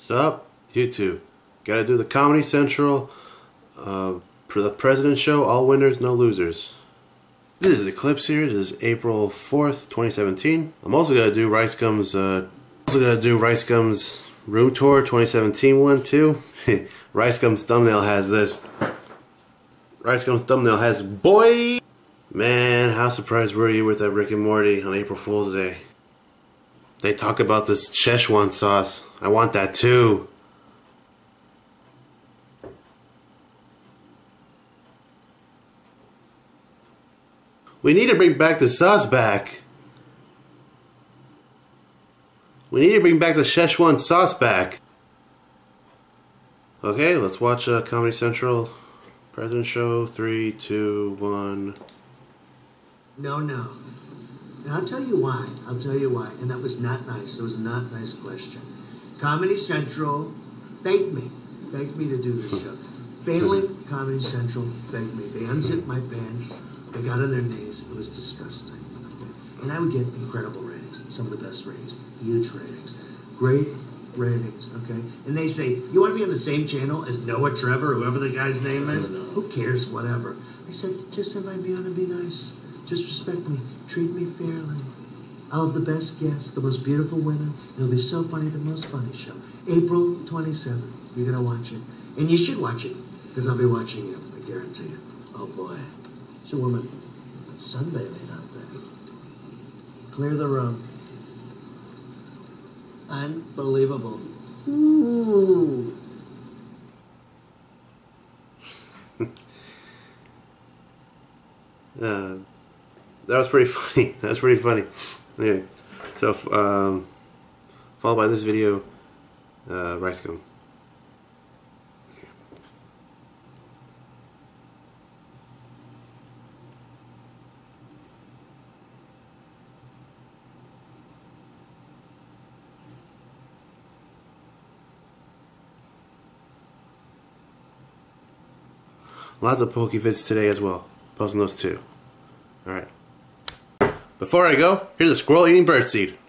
Sup, YouTube? Gotta do the Comedy Central for the President Show. All winners, no losers. This is Eclipse here. This is April 4th, 2017. I'm also gonna do Rice Gum's Room Tour 2017 one too. Rice Gum's thumbnail has this. Rice Gum's thumbnail has boy. Man, how surprised were you with that Rick and Morty on April Fool's Day? They talk about this Szechuan sauce. I want that too. We need to bring back the sauce back. We need to bring back the Szechuan sauce back. Okay, let's watch Comedy Central President Show. 3, 2, 1. No. And I'll tell you why. And that was not nice. It was a not nice question. Comedy Central begged me to do this show. Failing Comedy Central begged me. They unzipped my pants. They got on their knees. It was disgusting. Okay? And I would get incredible ratings. Some of the best ratings. Huge ratings. Great ratings. Okay? And they say, you want to be on the same channel as Noah Trevor, whoever the guy's name is? Who cares? Whatever. I said, just if I'd be on and be nice. Just respect me. Treat me fairly. I'll have the best guests, the most beautiful women. It'll be so funny, the most funny show. April 27th. You're going to watch it. And you should watch it, because I'll be watching you. I guarantee you. Oh, boy. It's a woman sunbathing out there. Clear the room. Unbelievable. Ooh. That was pretty funny. That was pretty funny. Okay, so followed by this video, Rice Gum. Lots of PokeVids today as well. Posting those too. Alright. Before I go, here's a squirrel eating birdseed.